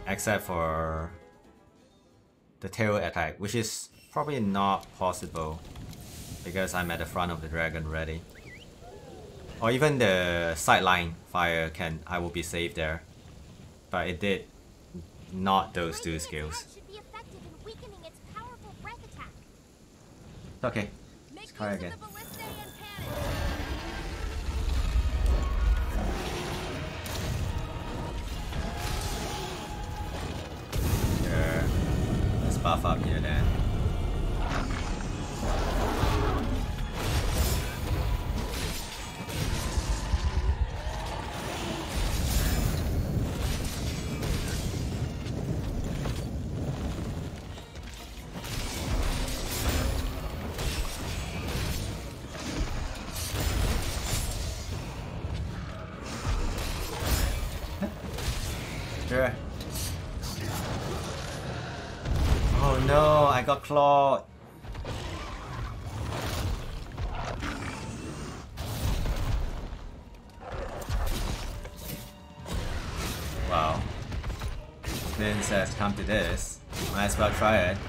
except for the tail attack, which is probably not possible because I'm at the front of the dragon already. Or even the sideline fire I will be safe there. But it did not those two skills. Okay, let's try again. Sure. Let's buff up here then. Sure. Oh no, I got clawed. Wow. Flynn says come to this. Might as well try it.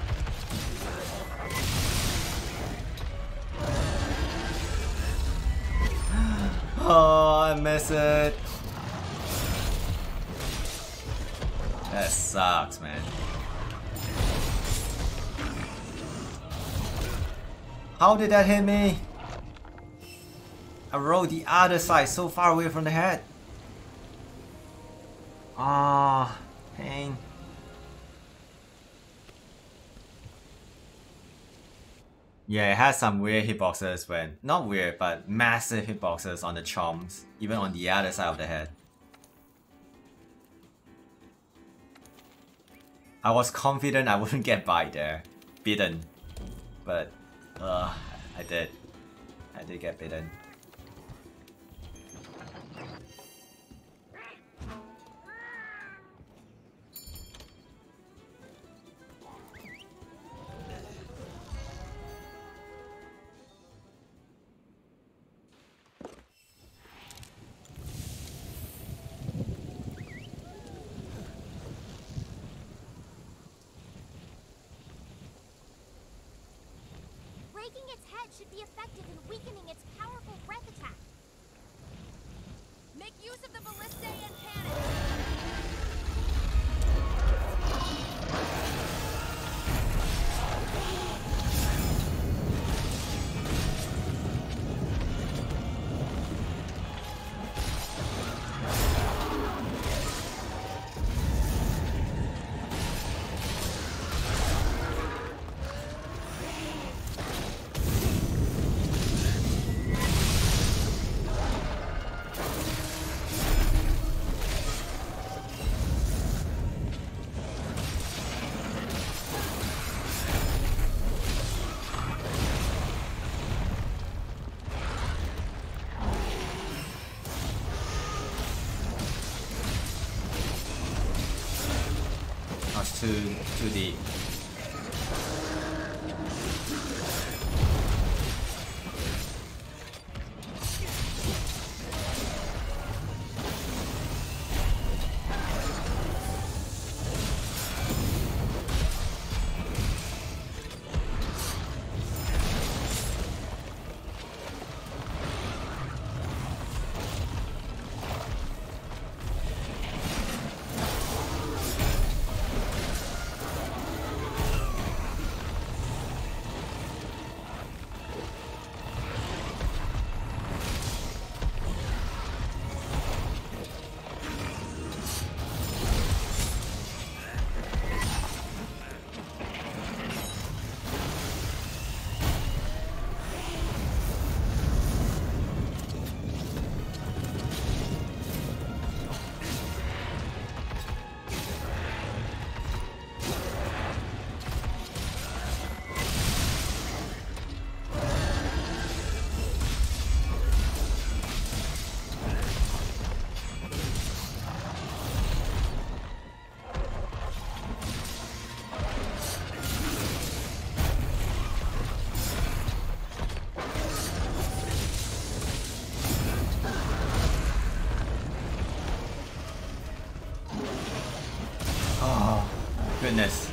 Oh, I miss it. That sucks, man. How did that hit me? I rolled the other side so far away from the head. Ah, pain. Yeah, it has some weird hitboxes when... Not weird, but massive hitboxes on the chomps, even on the other side of the head. I was confident I wouldn't get by there. Bitten. But, I did. I did get bitten. Breaking its head should be effective in weakening its powerful breath attack. Make use of the Ballistae and Panic! That's too deep. Goodness.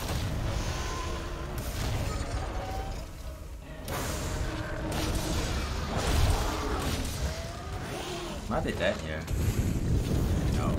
Am I dead here? No.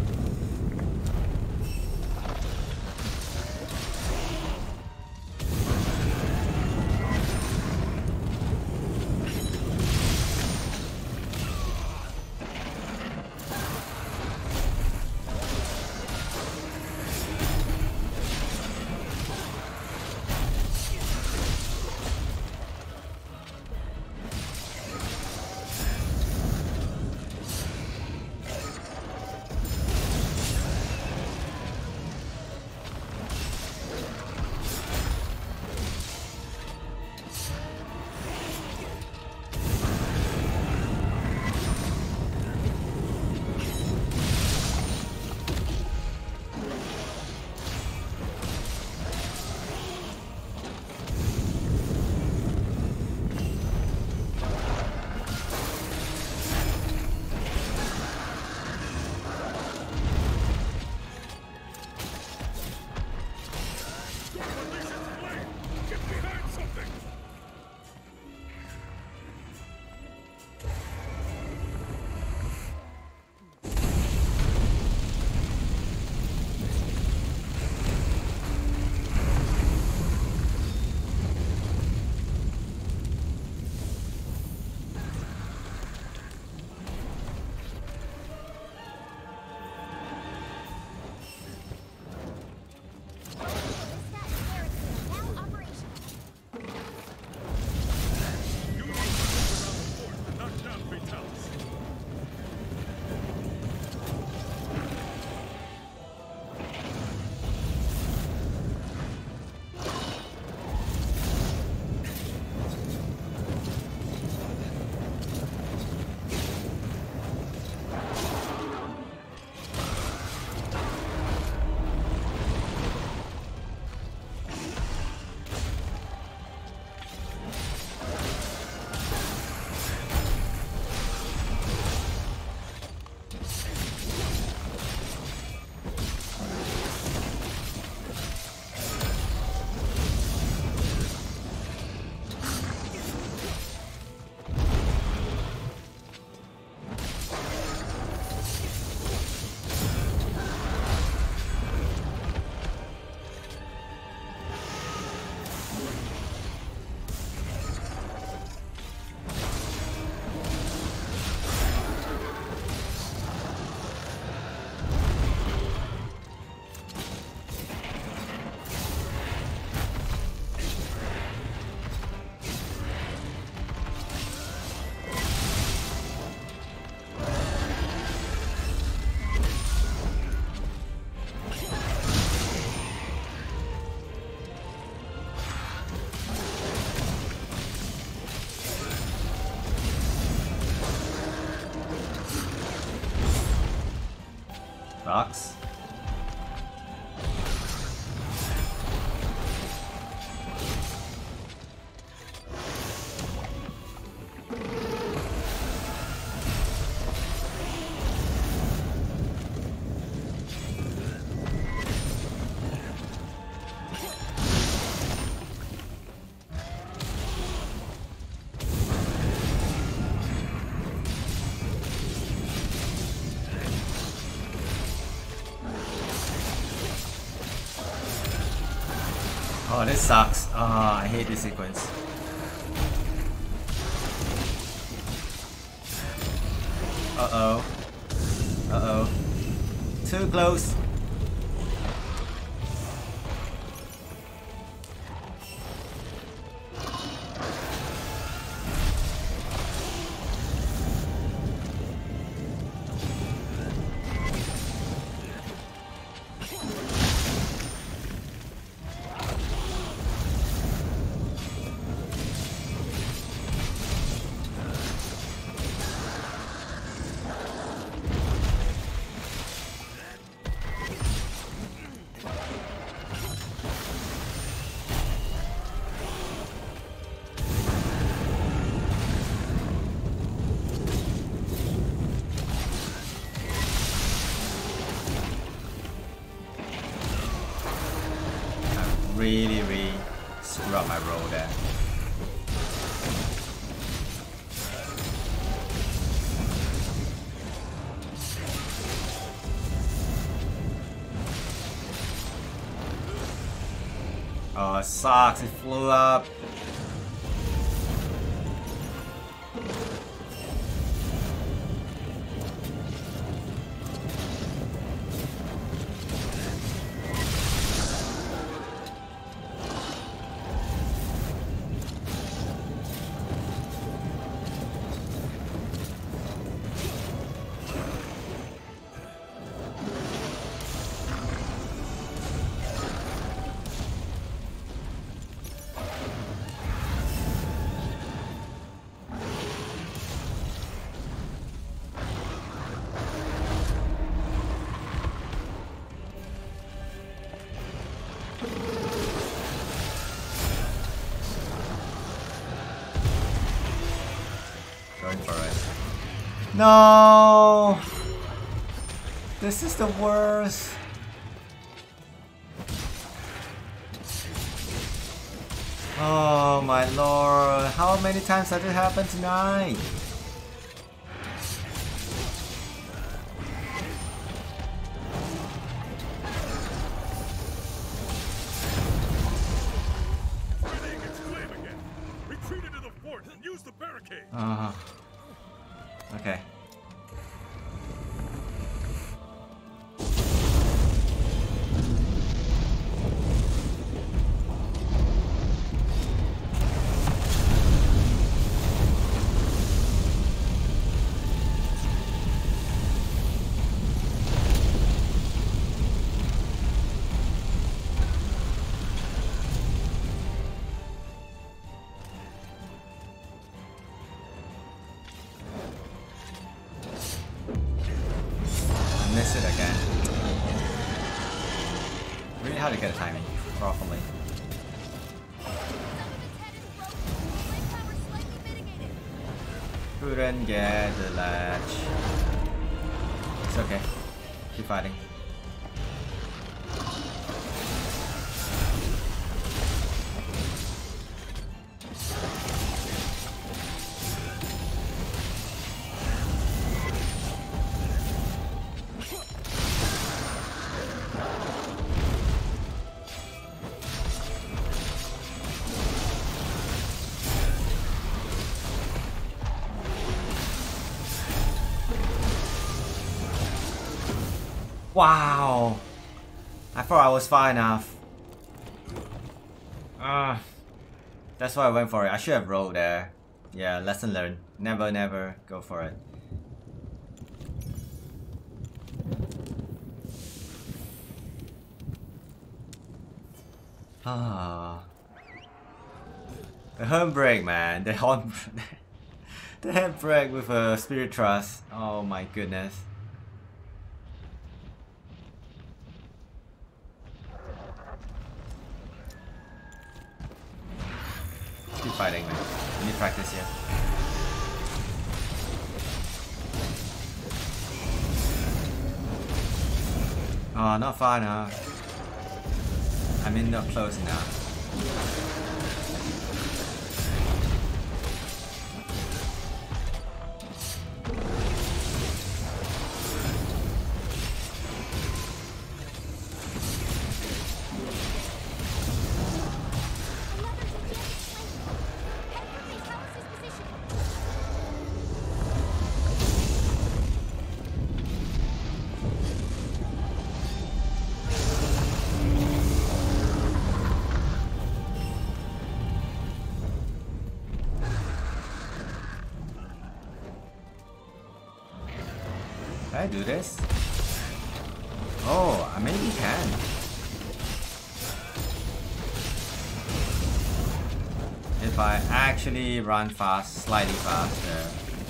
Rocks. Oh, this sucks. Ah, I hate this sequence. Uh-oh. Uh-oh. Too close. really screw up my roll there. Oh, it sucks, it flew up. Going for it. No! This is the worst. Oh my lord, how many times has it happened tonight? Okay. Miss it again. Really hard to get the timing properly. Couldn't get the latch. It's okay. Keep fighting. Wow! I thought I was far enough. That's why I went for it. I should have rolled there. Yeah, lesson learned. Never go for it. Ah. The handbrake, man. The handbrake with a spirit trust. Oh my goodness. Keep fighting, man. We need practice here. Oh, not far enough. I mean, not close enough. Can I do this? Oh, I maybe can. If I actually run fast, slightly faster,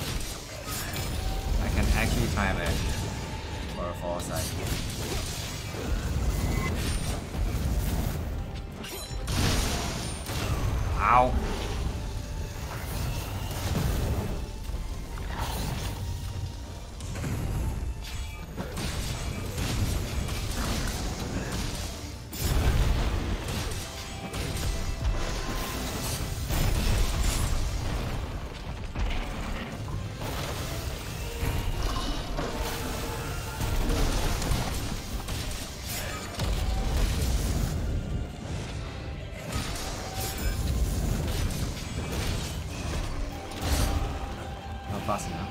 I can actually time it for a foresight. Ow! fast enough.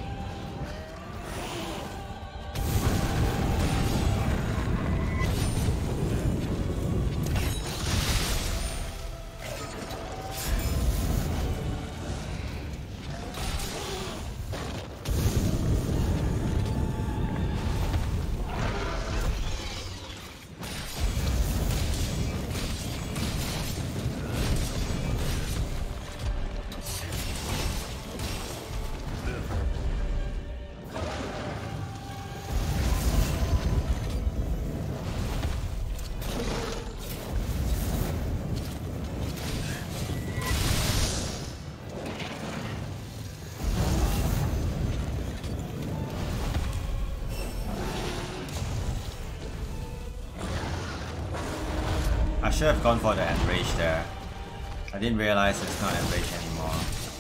I should have gone for the enrage there. I didn't realize it's not enrage anymore.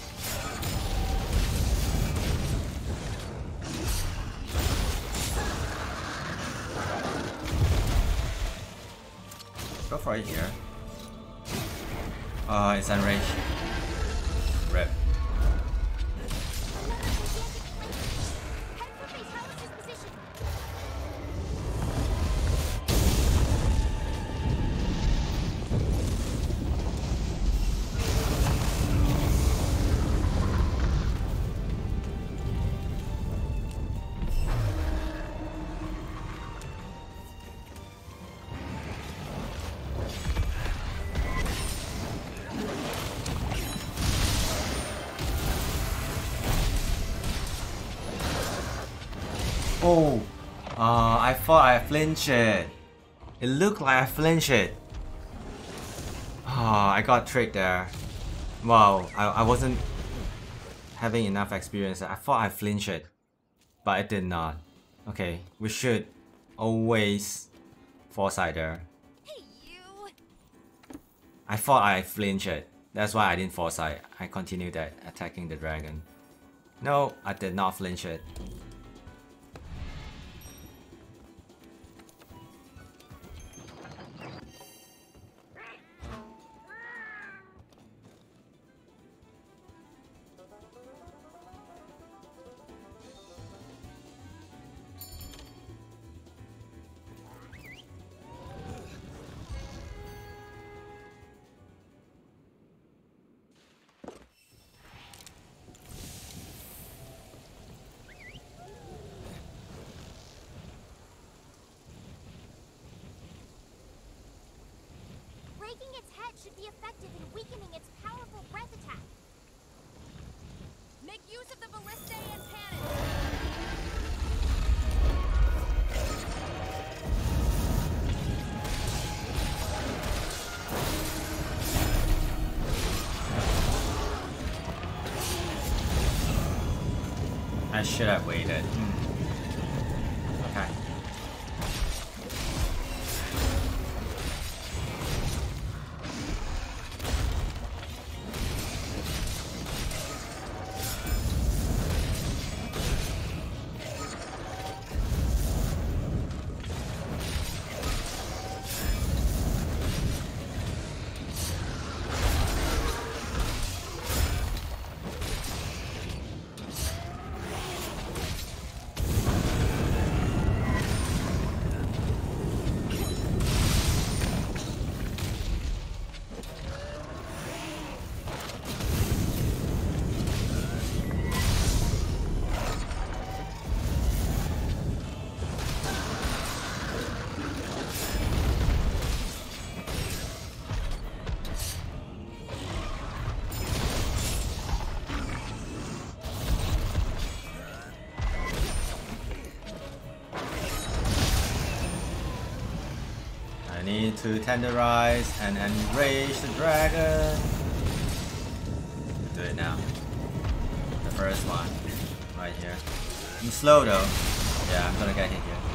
Go for it here. Oh, it's enrage. Rip. Head for base Hala's position. Oh, I thought I flinched it. It looked like I flinched it. Oh, I got tricked there. Wow, I wasn't having enough experience. I thought I flinched it, but I did not. Okay, we should always foresight there. Hey, you! I thought I flinched it. That's why I didn't foresight. I continued attacking the dragon. No, I did not flinch it. Breaking its head should be effective in weakening its powerful breath attack. Make use of the ballistae and cannons. I should have waited. Okay. I need to tenderize and enrage the dragon. Do it now. The first one, right here. I'm slow though. Yeah, I'm gonna get hit here.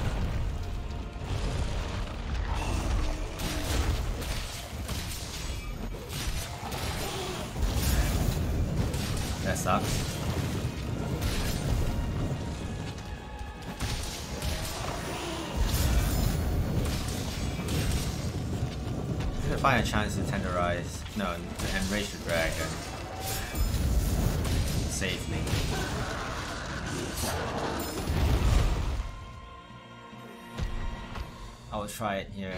That sucks. Find a chance to tenderize, no, to enrage the dragon safely. I'll try it here.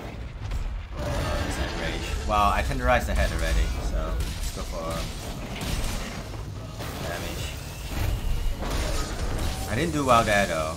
Rage. Wow, I tenderized the head already, so let's go for damage. I didn't do well there though.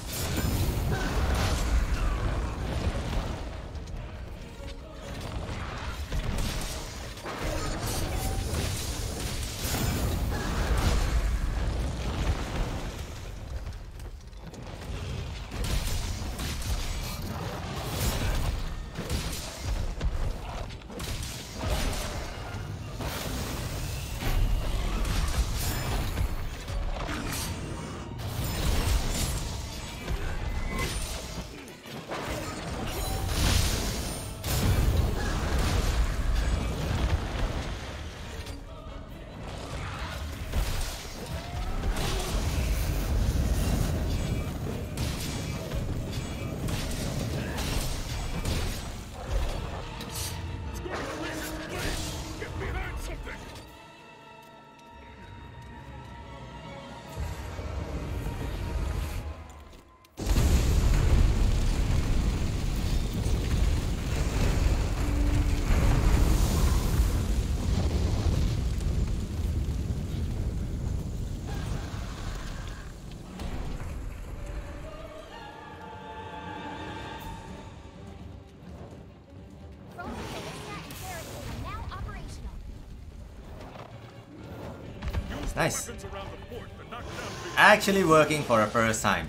Nice. Actually working for the first time.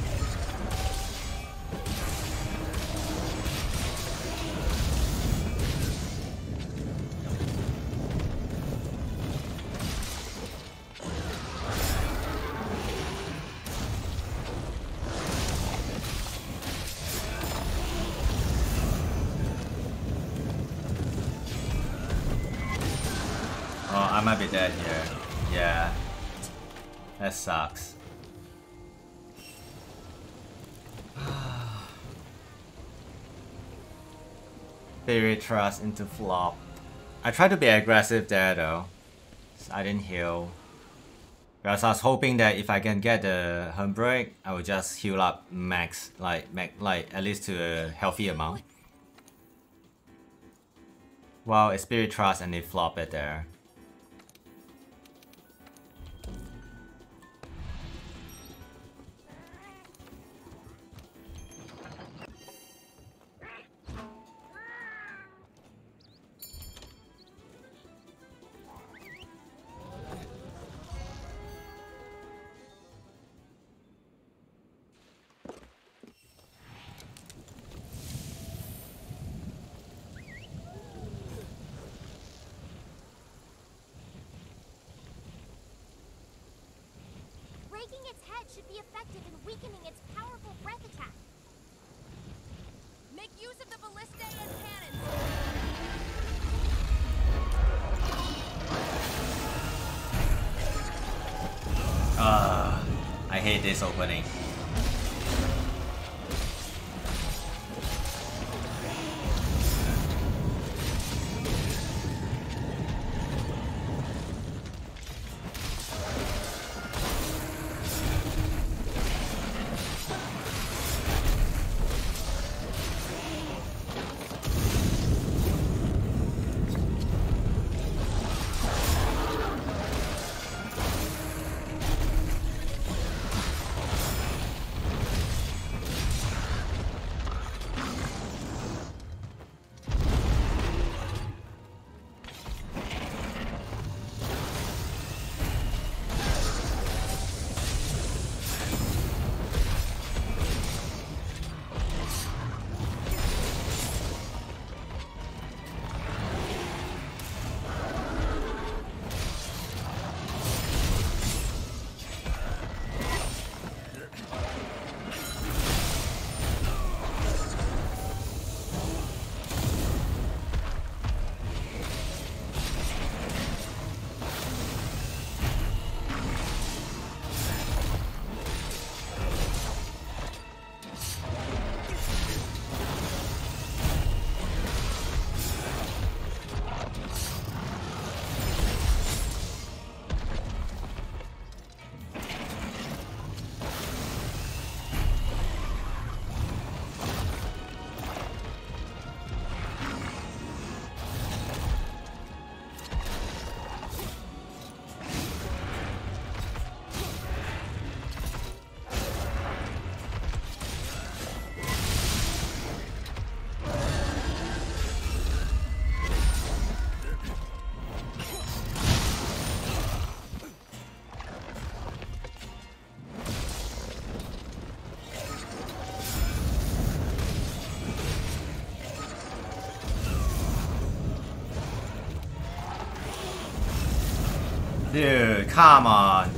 Oh, I might be dead here. Yeah, that sucks. Spirit Trust into flop. I tried to be aggressive there though. I didn't heal. Because I was hoping that if I can get the Handbrake, I will just heal up max, like at least to a healthy amount. Wow, it's Spirit Trust and they flop it there. Breaking its head should be effective in weakening its powerful breath attack. Make use of the ballistae and cannons. I hate this opening. Dude, come on.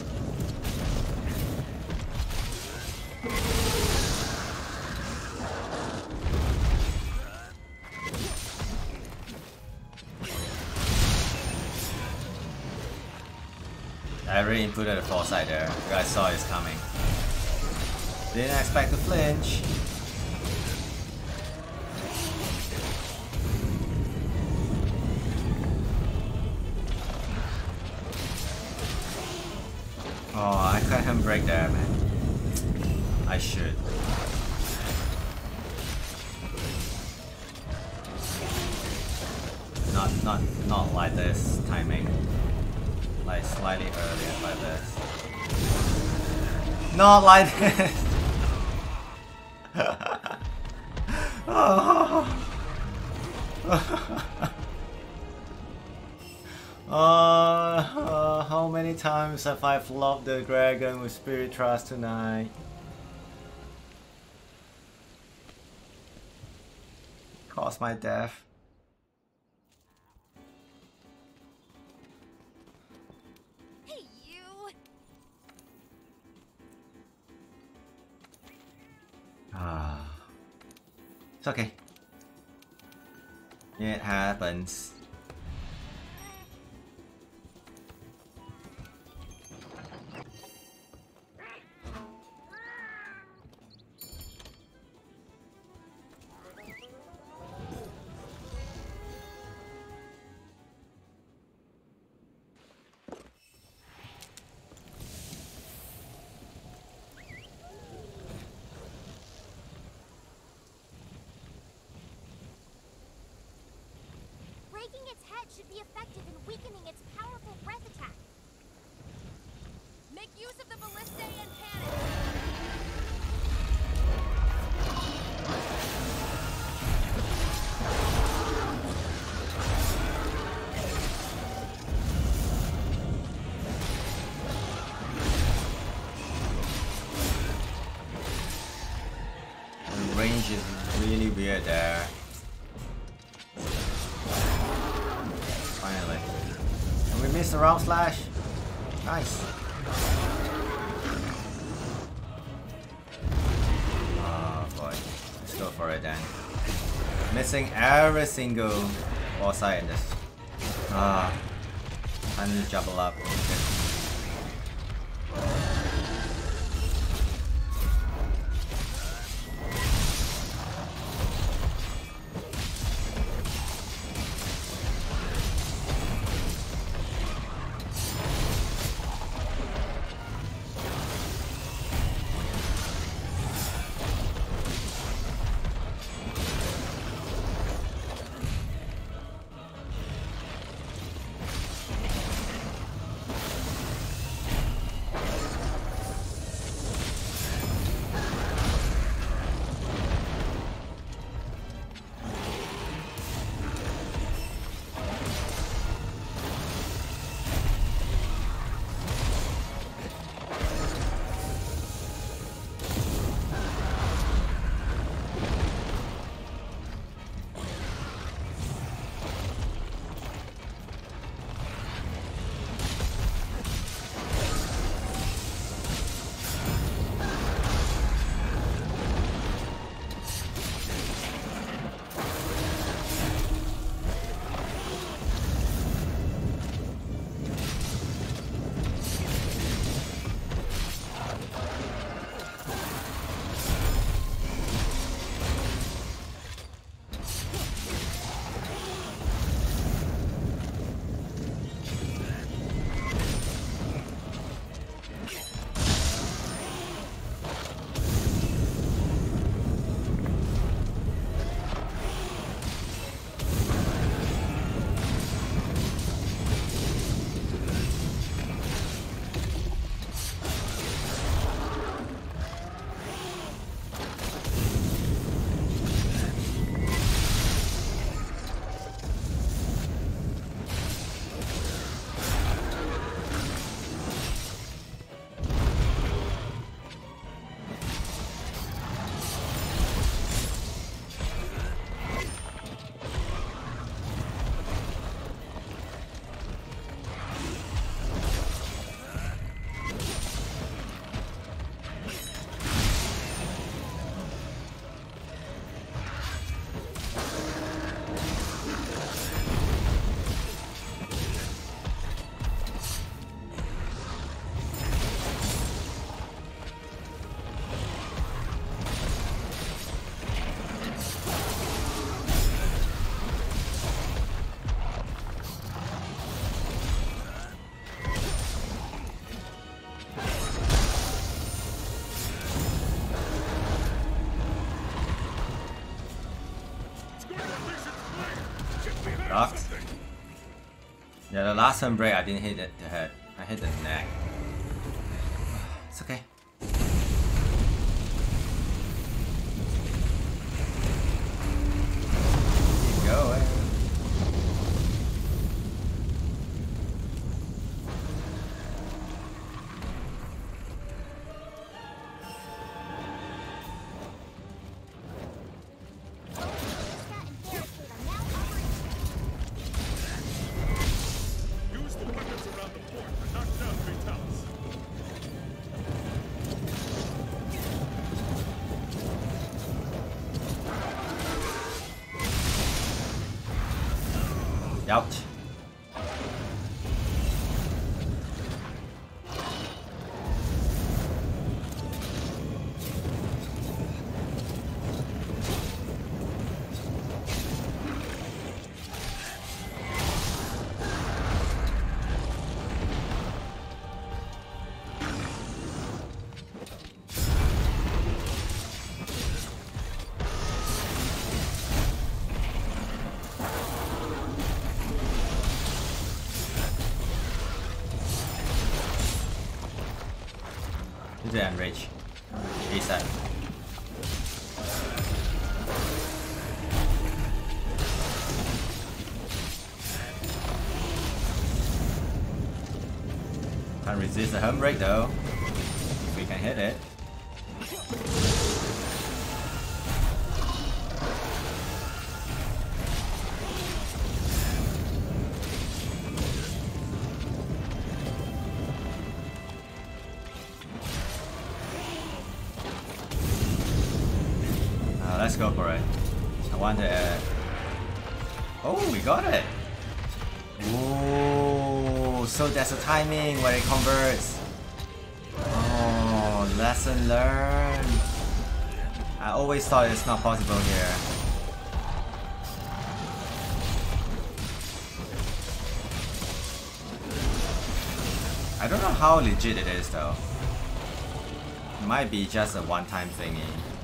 I really inputted a foresight there. You guys saw it's coming. Didn't expect to flinch. Oh, I couldn't break there, man. I should. Not like this timing. Like slightly earlier like this. Not like this. How many times have I flopped the dragon with Spirit Trust tonight? Caused my death. Hey, you! It's okay. It happens. Breaking its head should be effective in weakening its powerful breath attack. Make use of the ballistae and cannon. The range is really weird there. Finally. And we missed the round slash. Nice. Oh boy. Let's go for it then. Missing every single foresight in this. I need to double up. Sucked. Yeah, the last turn break I didn't hit the head. I hit the neck. It's okay. Keep going. Use the weapons around the fort to knock down Vitalis. Ouch. Into the enrage. Reset. Can't resist the home break though. If we can hit it. Let's go for it. I want to. Oh, we got it! Ooh, so that's the timing where it converts. Oh, lesson learned. I always thought it's not possible here. I don't know how legit it is though. It might be just a one-time thingy.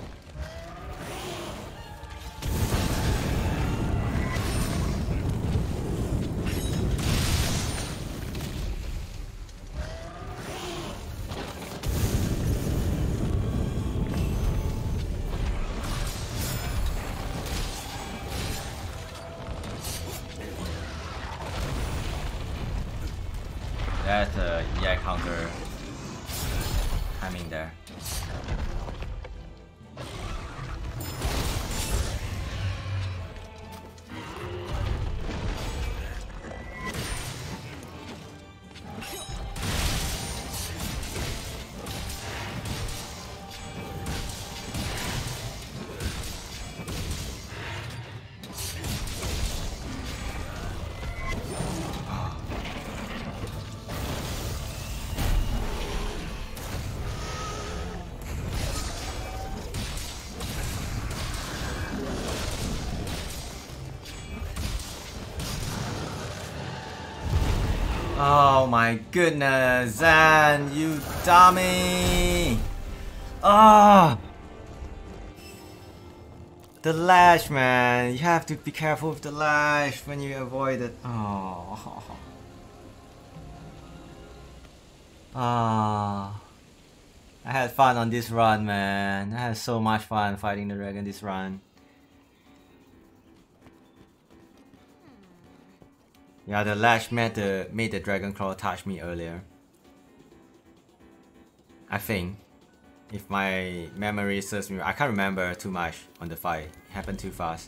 That yeah counter timing there. Oh my goodness, Zan, you dummy! Ah! The lash, man. You have to be careful with the lash when you avoid it. Oh. Ah. I had fun on this run, man. I had so much fun fighting the dragon this run. Yeah, the lash made the dragon claw touch me earlier. I think. If my memory serves me, I can't remember too much on the fight. It happened too fast.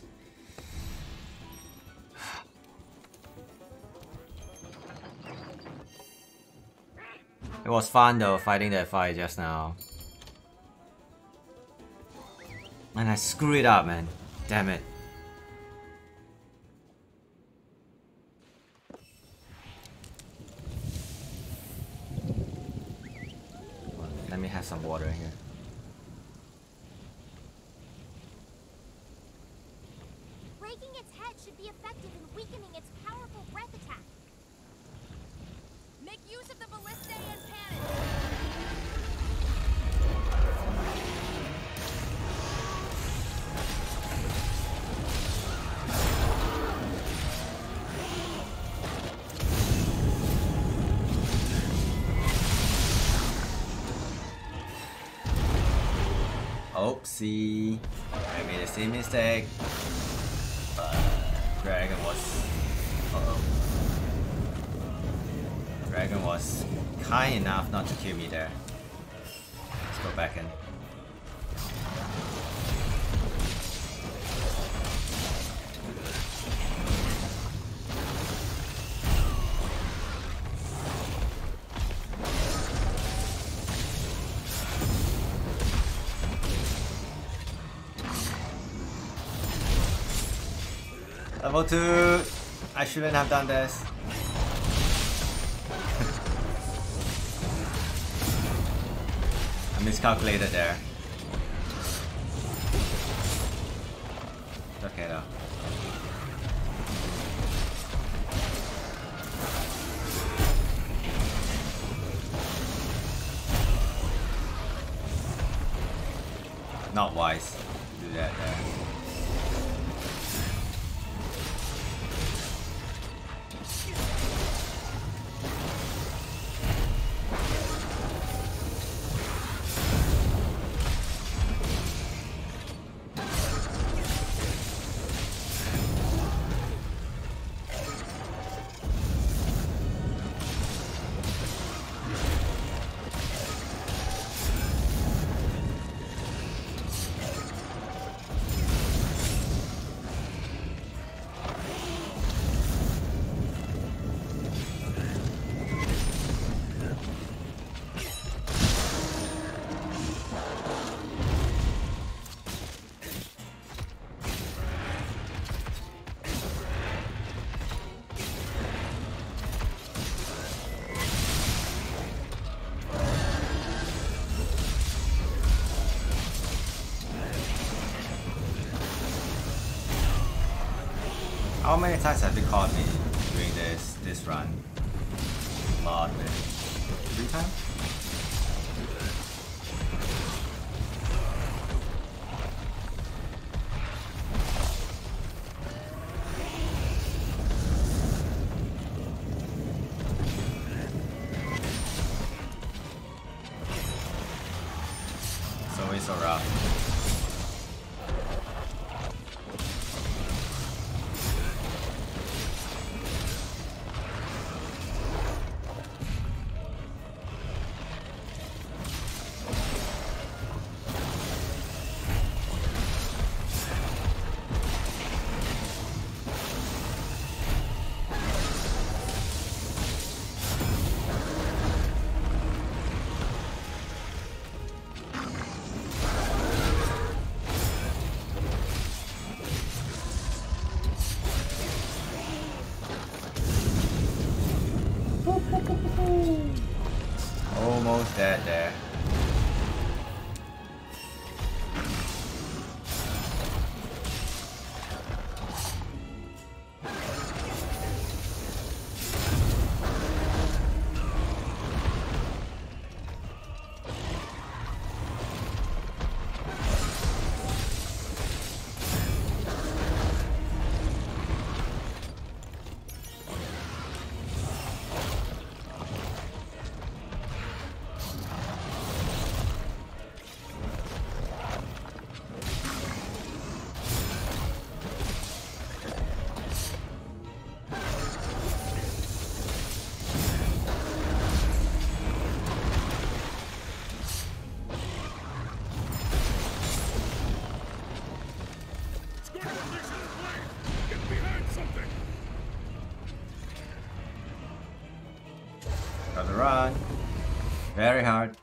It was fun though, fighting that fight just now. And I screwed it up, man. Damn it. Let me have some water here. Breaking its head should be effective in weakening its powerful breath attack. Make use of the ballistae and panic. Whoopsie. I made the same mistake. Dragon was... Uh-oh. Dragon was kind enough not to kill me there. Let's go back in. Level 2! I shouldn't have done this. I miscalculated there. It's okay though. Not wise to do that there. How many times have you caught me doing this run? A lot, man. 3 times? It's always so rough. Almost dead there. Gotta run. Very hard.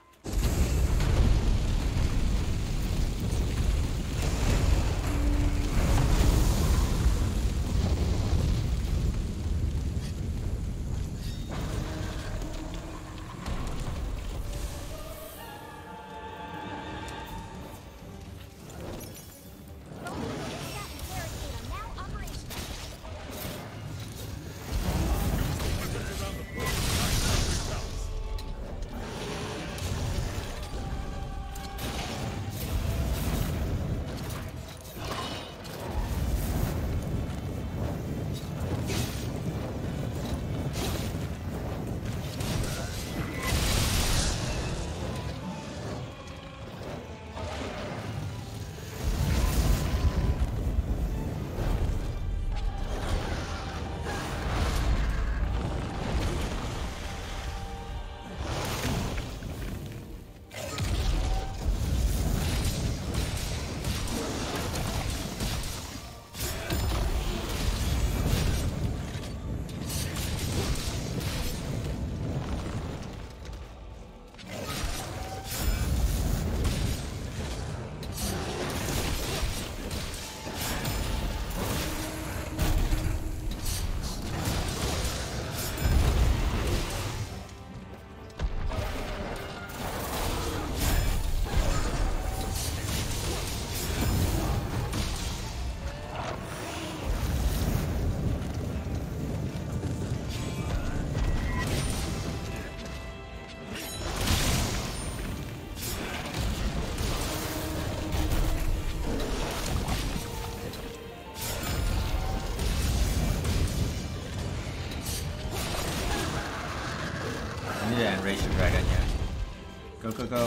bit enrage the dragon here. Go, go, go.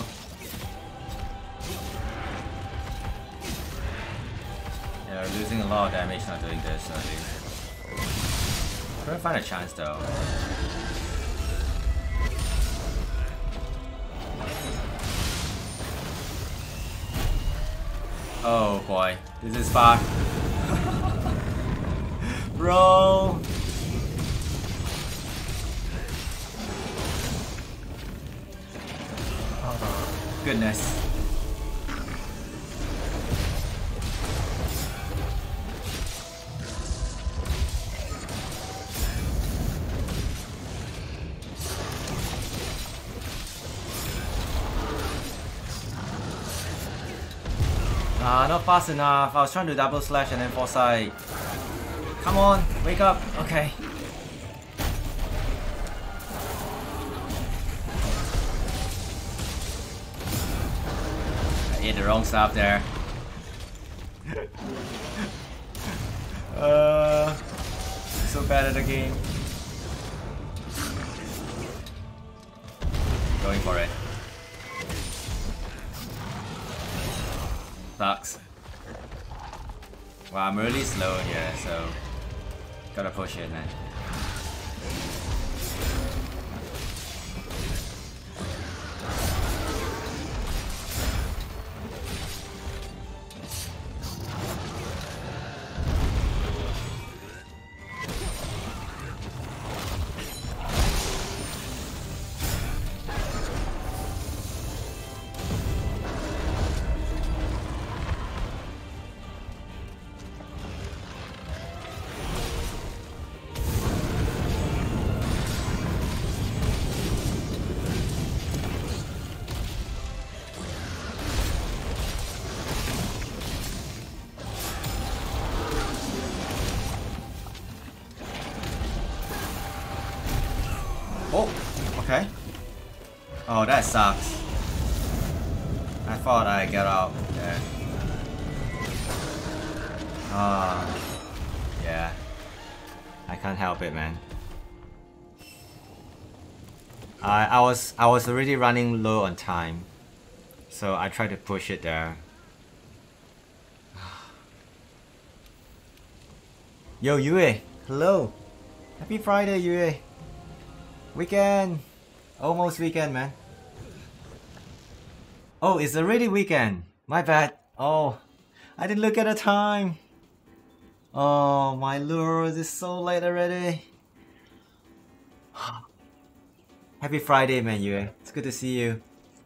Yeah, we're losing a lot of damage not doing this early. Trying to find a chance though. Oh boy, this is far. Bro! Oh, goodness. Not fast enough. I was trying to double slash and then foresight. Come on, wake up. Okay. I ate the wrong stuff there. So bad at the game. Going for it. Sucks. Wow, I'm really slow here, so gotta push it, man. Oh, okay. Oh, that sucks. I thought I'd get out there. Ah, yeah. I can't help it, man. I was already running low on time, so I tried to push it there. Yo, Yue, hello. Happy Friday, Yue. Weekend! Almost weekend, man. Oh, it's already weekend. My bad. Oh, I didn't look at the time. Oh, my lord, it's so late already. Happy Friday, man, Yue. It's good to see you.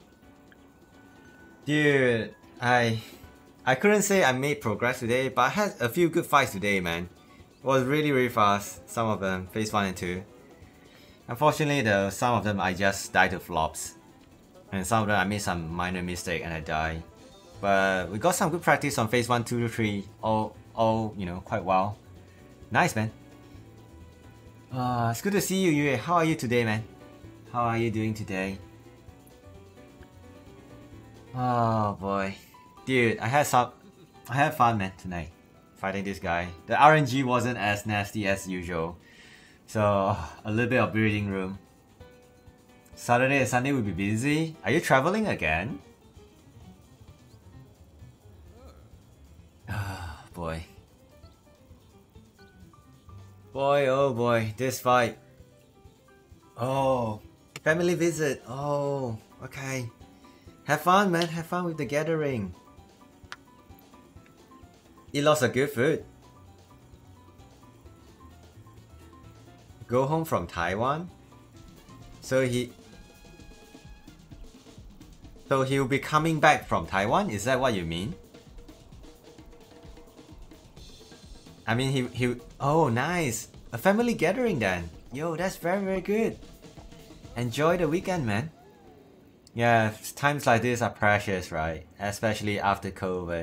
Dude, I couldn't say I made progress today, but I had a few good fights today, man. It was really fast, some of them, phase 1 and 2. Unfortunately though, some of them I just died to flops. And some of them I made some minor mistake and I die. But we got some good practice on phase 1, 2, 3, all you know, quite well. Nice, man. It's good to see you, Yue. How are you today, man? How are you doing today? Oh boy. Dude, I had fun, man, tonight. Fighting this guy. The RNG wasn't as nasty as usual. So, a little bit of breathing room. Saturday and Sunday will be busy. Are you traveling again? Ah, boy. Boy, oh boy, this fight. Oh, family visit. Oh, okay. Have fun, man. Have fun with the gathering. Eat lots of good food. Go home from Taiwan? So he'll be coming back from Taiwan? Is that what you mean? I mean he oh nice! A family gathering then. Yo, that's very good. Enjoy the weekend, man. Yeah, times like this are precious, right? Especially after COVID.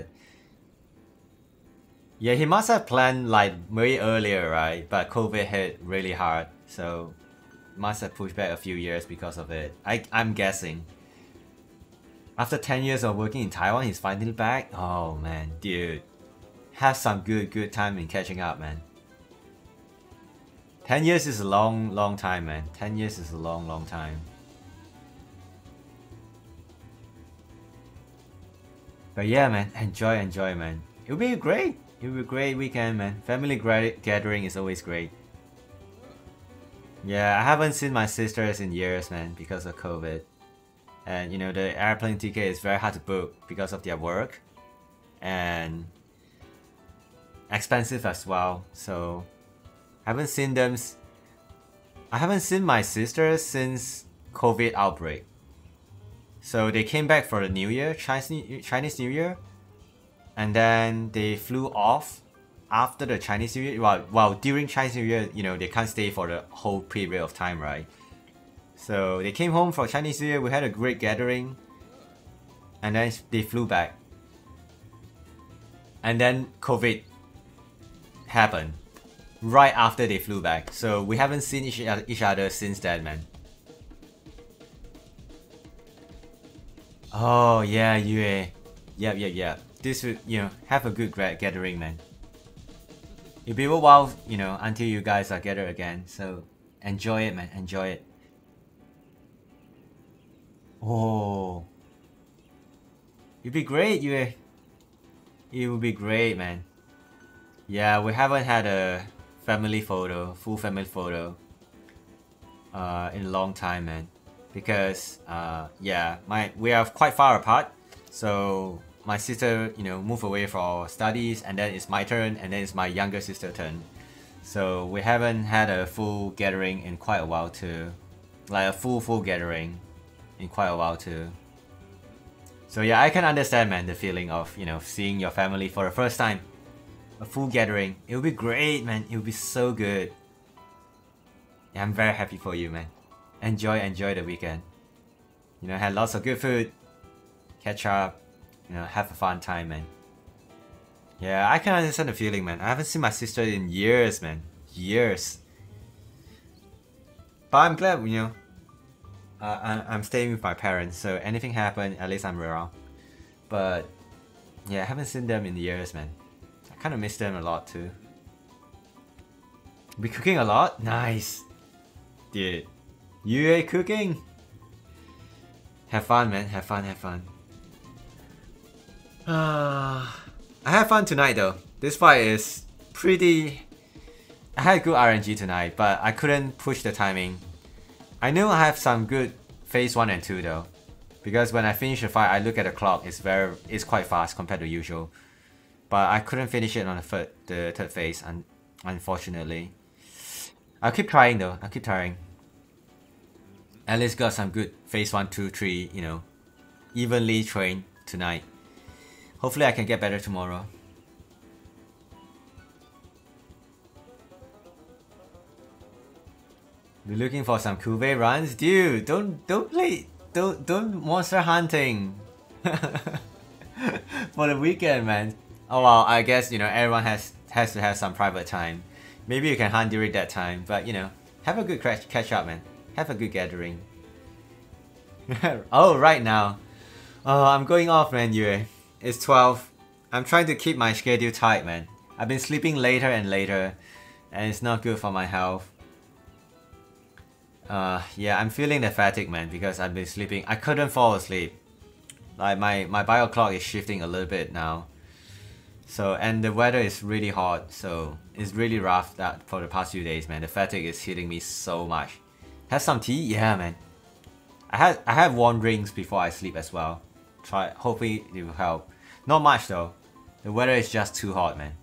Yeah, he must have planned like way earlier, right? But COVID hit really hard, so must have pushed back a few years because of it. I'm guessing. After 10 years of working in Taiwan, he's finally back? Oh man, dude. Have some good time in catching up, man. 10 years is a long time, man. 10 years is a long time. But yeah, man, enjoy, man. It'll be great. It'll be a great weekend, man. Family gathering is always great. Yeah, I haven't seen my sisters in years, man, because of COVID. And you know, the airplane ticket is very hard to book because of their work. And expensive as well. So I haven't seen them. I haven't seen my sisters since COVID outbreak. So they came back for the New Year, Chinese New Year, and then they flew off after the Chinese New Year. Well, during Chinese New Year, you know, they can't stay for the whole period of time, right? So they came home for Chinese New Year. We had a great gathering, and then they flew back. And then COVID happened right after they flew back. So we haven't seen each other since then, man. Oh yeah, Yue. Yep. This would, you know, have a good gathering, man. It'll be a while, you know, until you guys are gathered again. So enjoy it, man. Enjoy it. Oh, it'd be great, Yue. It would be great, man. Yeah, we haven't had a family photo, full family photo, in a long time, man. Because yeah, we are quite far apart, so my sister, you know, moved away for studies, and then it's my turn, and then it's my younger sister's turn. So we haven't had a full gathering in quite a while too, like a full gathering in quite a while too. So yeah, I can understand, man, the feeling of, you know, seeing your family for the first time, a full gathering. It would be great, man. It would be so good. Yeah, I'm very happy for you, man. Enjoy the weekend. You know, had lots of good food, catch up, you know, have a fun time, man. Yeah, I can understand the feeling, man. I haven't seen my sister in years, man. Years. But I'm glad, you know, I'm staying with my parents, so anything happen, at least I'm around. But yeah, I haven't seen them in years, man. I kind of miss them a lot too. Be cooking a lot? Nice. Dude. You cooking? Have fun, man. Have fun. I had fun tonight though. This fight is pretty... I had good RNG tonight, but I couldn't push the timing. I know I have some good phase 1 and 2 though. Because when I finish the fight, I look at the clock, it's quite fast compared to usual. But I couldn't finish it on the third phase, unfortunately. I'll keep trying though, I'll keep trying. At least got some good phase 1, 2, 3, you know, evenly trained tonight. Hopefully I can get better tomorrow. We're looking for some Cuvée runs? Dude, don't monster hunting for the weekend, man. Oh well, I guess, you know, everyone has to have some private time. Maybe you can hunt during that time, but you know, have a good catch up, man. Have a good gathering. Oh, right now. Oh, I'm going off, man, Yue. It's 12. I'm trying to keep my schedule tight, man. I've been sleeping later and later, and it's not good for my health. Yeah, I'm feeling the fatigue, man, because I've been sleeping. I couldn't fall asleep. Like, my bio clock is shifting a little bit now. So, and the weather is really hot, so it's really rough that for the past few days, man. The fatigue is hitting me so much. Have some tea? Yeah, man. I had warm drinks before I sleep as well. Hopefully it will help. Not much though. The weather is just too hot, man.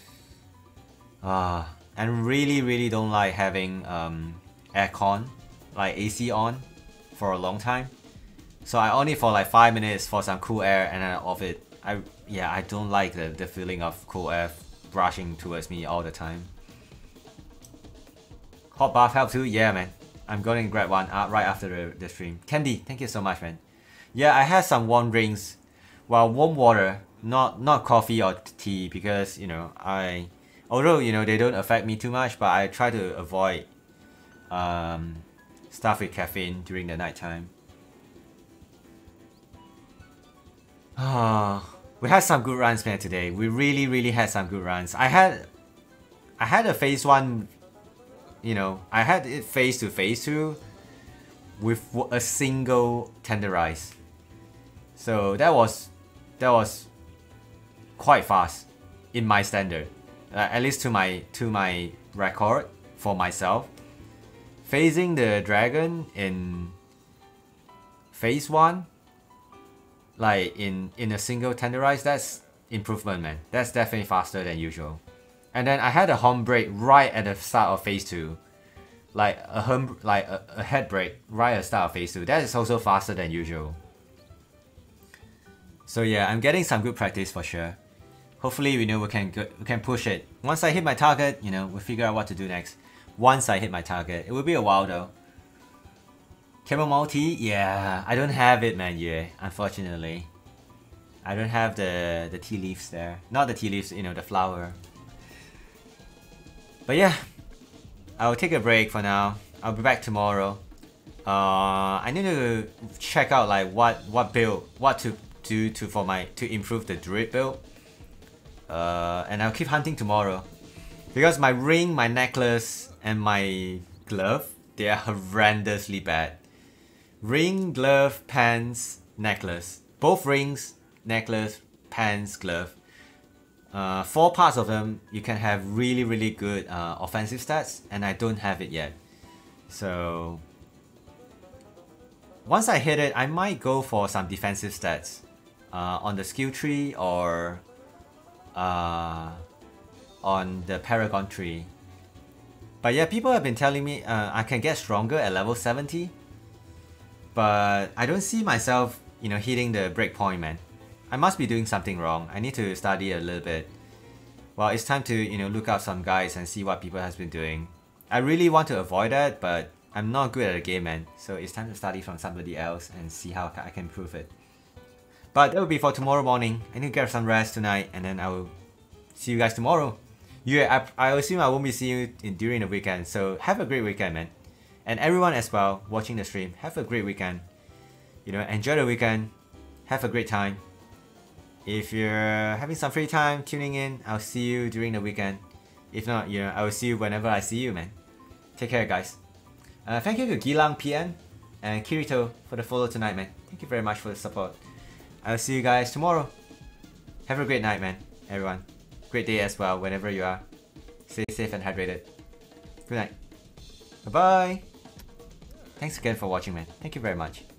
And really don't like having aircon, like AC on, for a long time. So I only for like 5 minutes for some cool air, and then off it. I don't like the feeling of cool air brushing towards me all the time. Hot bath help too? Yeah, man. I'm going to grab one right after the stream. Candy, thank you so much, man. Yeah, I had some warm drinks. Well, warm water, not coffee or tea, because, you know, although, you know, they don't affect me too much, but I try to avoid stuff with caffeine during the night time. We had some good runs, man, today. We really had some good runs. I had a phase 1, you know, I had it phase 2, phase 2 with a single tenderize. So that was that was quite fast in my standard, at least to my record for myself. Phasing the dragon in phase 1, like in a single tenderize, that's improvement, man. That's definitely faster than usual. And then I had a home break right at the start of phase 2, like a head break right at the start of phase 2. That is also faster than usual. So yeah, I'm getting some good practice for sure. Hopefully, we can push it. Once I hit my target, we'll figure out what to do next. Once I hit my target, it will be a while though. Chamomile tea, yeah, I don't have it, man. Yeah, unfortunately, I don't have the tea leaves there. Not the tea leaves, the flower. But yeah, I'll take a break for now. I'll be back tomorrow. I need to check out like what build, what to do to improve the druid build. And I'll keep hunting tomorrow, because my ring, my necklace, and my glove, they are horrendously bad. Ring, glove, pants, necklace. Both rings, necklace, pants, glove. 4 parts of them, you can have really, really good offensive stats, and I don't have it yet. So once I hit it, I might go for some defensive stats on the skill tree or on the Paragon tree. But yeah, people have been telling me I can get stronger at level 70, but I don't see myself, hitting the breakpoint, man. I must be doing something wrong. I need to study a little bit. Well, it's time to look up some guides and see what people has been doing. I really want to avoid that, but I'm not good at the game, man. So it's time to study from somebody else and see how I can improve it. But that will be for tomorrow morning. I need to get some rest tonight, and then I will see you guys tomorrow. Yeah, I assume I won't be seeing you during the weekend, so have a great weekend, man. And everyone as well watching the stream, have a great weekend. Enjoy the weekend, have a great time. If you're having some free time tuning in, I'll see you during the weekend. If not, I will see you whenever I see you, man. Take care, guys. Thank you to Gilang PN and Kirito for the follow tonight, man. Thank you very much for the support. I'll see you guys tomorrow. Have a great night, man, everyone. Great day as well, whenever you are. Stay safe and hydrated. Good night. Bye-bye. Thanks again for watching, man. Thank you very much.